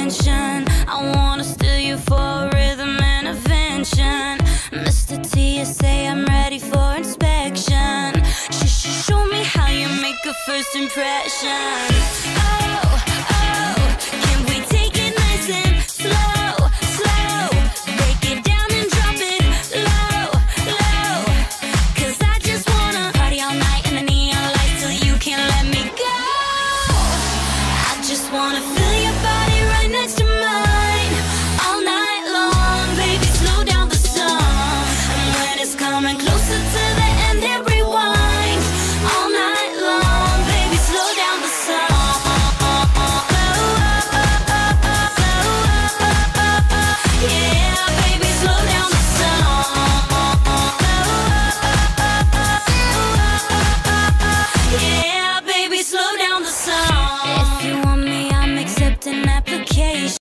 attention. I wanna steal you for a rhythm intervention. Mr. TSA, I'm ready for inspection. Show me how you make a first impression. Oh, oh, can we take it nice and slow, slow? Break it down and drop it low, low. 'Cause I just wanna party all night in the neon lights till you can't let me go. I just wanna feel your body right next to mine all night long. Baby, slow down the song, and when it's coming closer to the end, hit rewind all night long. Baby, slow down the song. Yeah, baby, slow down the song. Yeah, baby, slow down the song. If you want me, I'm accepting applications.